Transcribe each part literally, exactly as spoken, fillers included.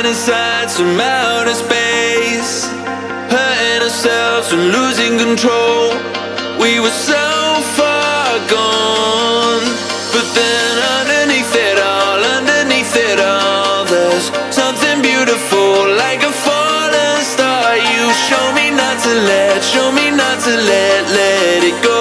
trapped inside some outer space, hurting ourselves and losing control. We were so far gone, but then underneath it all, underneath it all, there's something beautiful like a fallen star. You show me not to let, show me not to let, let it go.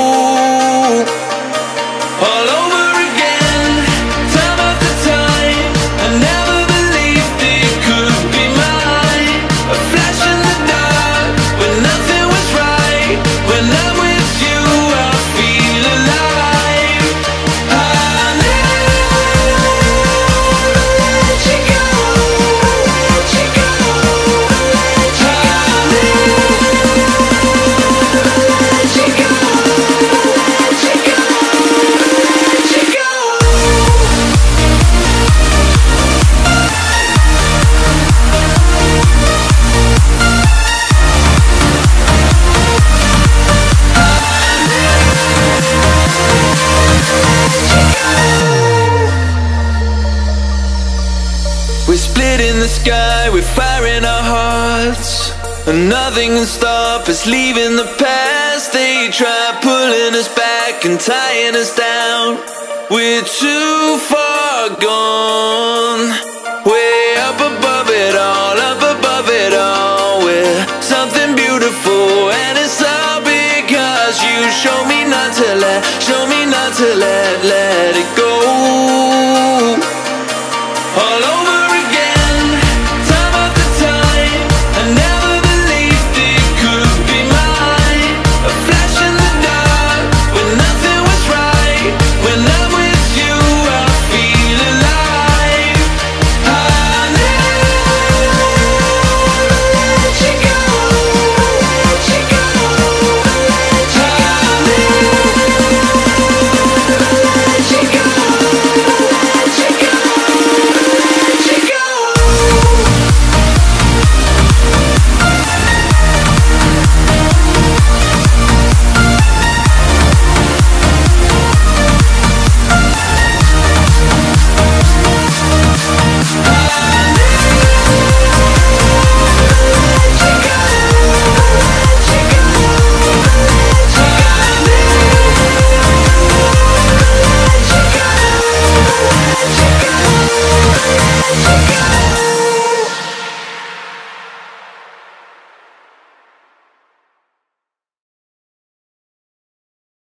All over again, time after time, I never believed it could be mine. A flash in the dark, when nothing was right. When I'm with you, I feel alive. I never let you go, let you go, let you go. I never let you go, let you go, let you go. We're split in the sky, we're fire in our hearts, and nothing can stop us leaving the past. They try pulling us back and tying us down. We're too far gone. We're